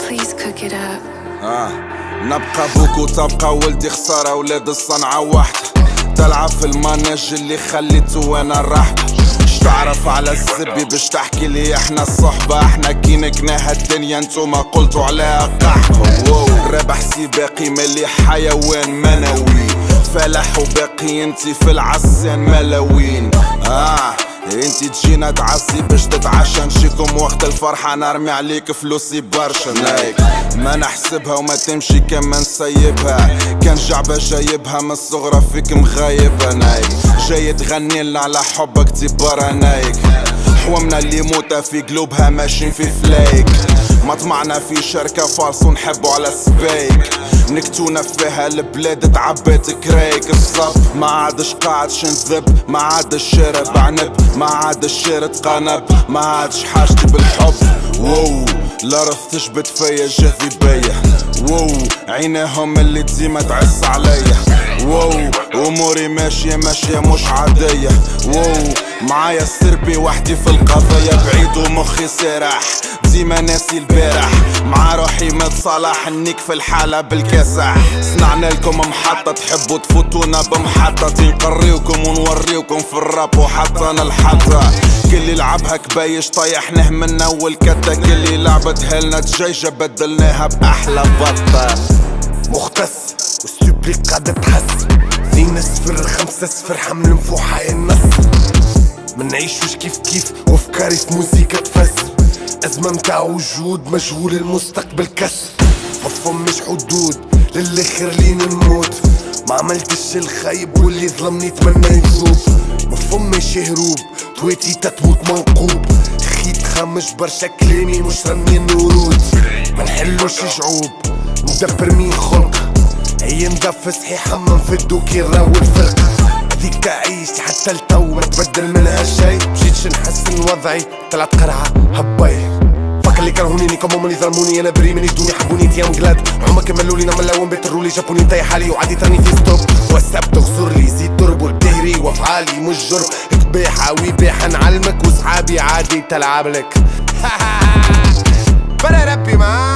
Please cook it up. نبقى بوك وتبقى ولدي خسارة، ولاد الصنعة واحدة. تلعب في الماناج اللي خليته وانا الرحبة. تعرف على الزبي باش تحكي لي احنا الصحبة، احنا كي نكناها الدنيا انتوما قلتوا عليها قحبة. رابح سباقي ملي حيوان منوي، فلاح وباقي انتي في العسان ملاوين. انتي تجينا تعزي باش تتعشى، نشيكم وقت الفرحة نرمي عليك فلوسي برشا. نايك ما نحسبها وما تمشي كما نسيبها، كان جعبة جايبها من الصغرى فيك مغايبة. نايك جاي تغني لنا على حبك تبارا. نايك حومنا اللي موتة في قلوبها ماشيين في فلايك، ما طمعنا في شركة فالص ونحبو على سبايك. نكتونا فيها البلاد تعبت كرايك. الصب ما عادش قاعدش نذب، ما عادش شارب عنب، ما عادش شارد قنب، ما عادش حاجتي بالحب. وو لا رف تجبد فيا جاذبية. وو عيناهم اللي ديما تعز عليا. وو اموري ماشية ماشية مش عادية. وو معايا سربي وحدي في القضية، بعيد ومخي سارح ديما ناسي البارح. مع روحي متصالح النيك في الحالة بالكاسح. صنعنا لكم محطة تحبوا تفوتونا بمحطة، نقريوكم ونوريوكم في الراب وحطنا الحطة. كل يلعبها كبايش طيحناه من اول كتا، كل لعبتها لنا دجاجة بدلناها بأحلى بطة. مختص والسوبليك قاعدة تحس، 2-0 5-0 حمل مفوحة يا النص. منعيشوش كيف كيف وافكاري في موسيقى تفسر، أزمة متاع وجود مجهول المستقبل كسر. مفهمش حدود للآخر لين نموت، ما عملتش الخايب واللي ظلمني تمنى يذوب. مفهمش هروب تويتي تتموت منقوب، خيط خامش برشا كلامي مش رنين ورود. منحلوش شعوب ندبر مين خلق، هي نضف صحيح حمم في الدوكي راو الفرق. هذيك عيش حتى التو ما تبدل منها شي، مشيتش نحسن وضعي طلعت قرعة هباي. فك اللي كرهوني كومون اللي ظلموني، انا بري من يدوني حبوني ديام قلاد. هما كملوا لي نعمل لهم بيت الرولي، جابوني انتي حالي وعادي ترني في ستوب. وسبت غزر لي زيد تربو الدهري وافعالي مش جرب، كباحة ويباحة نعلمك وصحابي عادي تلعب لك. بلا ربي معاك